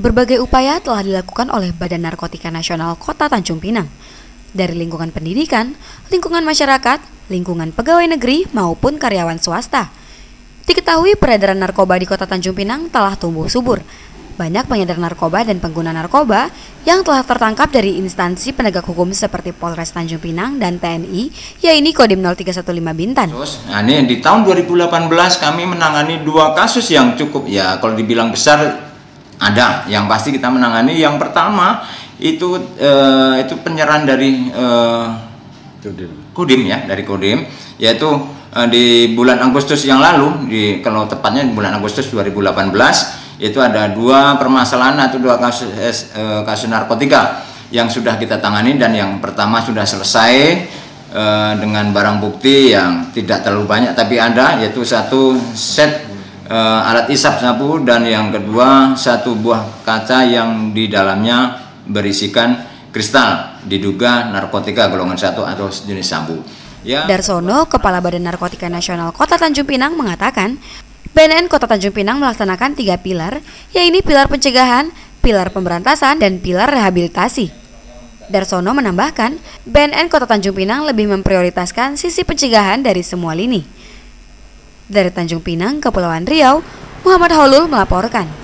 Berbagai upaya telah dilakukan oleh Badan Narkotika Nasional Kota Tanjung Pinang, dari lingkungan pendidikan, lingkungan masyarakat, lingkungan pegawai negeri maupun karyawan swasta. Diketahui peredaran narkoba di Kota Tanjung Pinang telah tumbuh subur. Banyak pengedar narkoba dan pengguna narkoba yang telah tertangkap dari instansi penegak hukum seperti Polres Tanjung Pinang dan TNI, yaitu Kodim 0315 Bintan. Nah, ini di tahun 2018 kami menangani 2 kasus yang cukup, ya kalau dibilang besar ada. Yang pasti kita menangani yang pertama itu penyerahan dari Kodim, ya, dari Kodim, yaitu di bulan Agustus yang lalu, kalau tepatnya di bulan Agustus 2018. Itu ada 2 permasalahan atau 2 kasus narkotika yang sudah kita tangani, dan yang pertama sudah selesai dengan barang bukti yang tidak terlalu banyak tapi ada, yaitu 1 set alat isap sabu, dan yang kedua 1 buah kaca yang di dalamnya berisikan kristal, diduga narkotika golongan 1 atau jenis sabu. Ya. Darsono, Kepala Badan Narkotika Nasional Kota Tanjung Pinang mengatakan, BNN Kota Tanjung Pinang melaksanakan 3 pilar, yaitu pilar pencegahan, pilar pemberantasan, dan pilar rehabilitasi. Darsono menambahkan, BNN Kota Tanjung Pinang lebih memprioritaskan sisi pencegahan dari semua lini. Dari Tanjung Pinang, Kepulauan Riau, Muhammad Holul melaporkan.